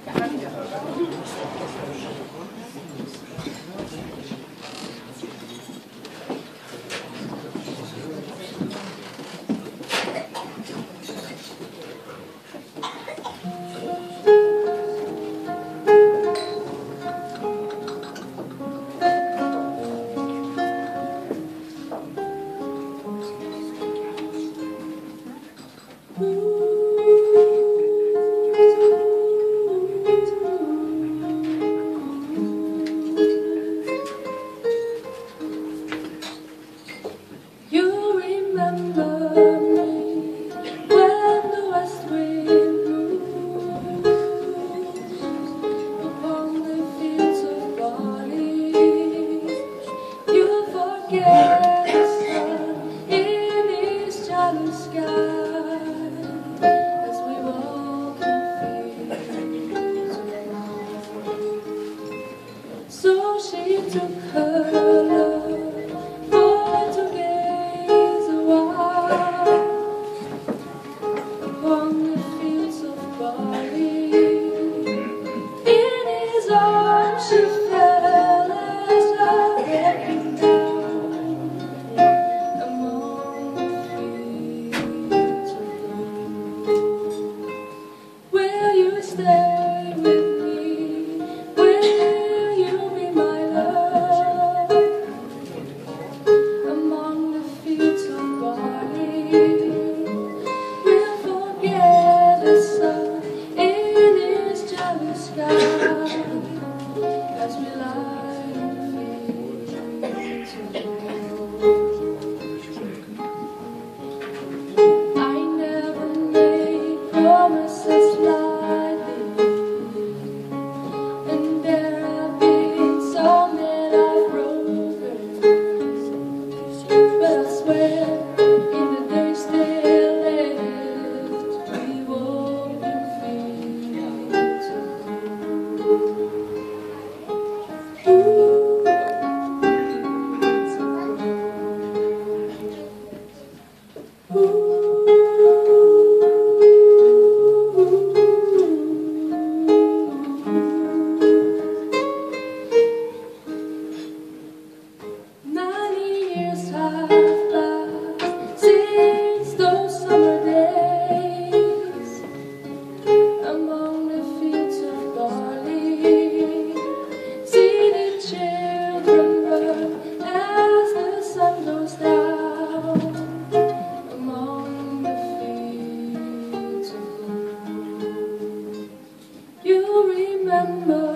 So she took her love for to gaze a while upon the fields of barley. In his arms she fell as a breaking down among the fields of gold. Will you stay with me? Will you be my love among the fields of barley? We'll forget the sun in his jealous sky as we lie in fields of gold. I never made promises lightly, and there have been some that I've broken, but I swear in the days still left, we walked in fields of gold. Years have passed since those summer days among the fields of barley. See the children run as the sun goes down among the fields of gold. You remember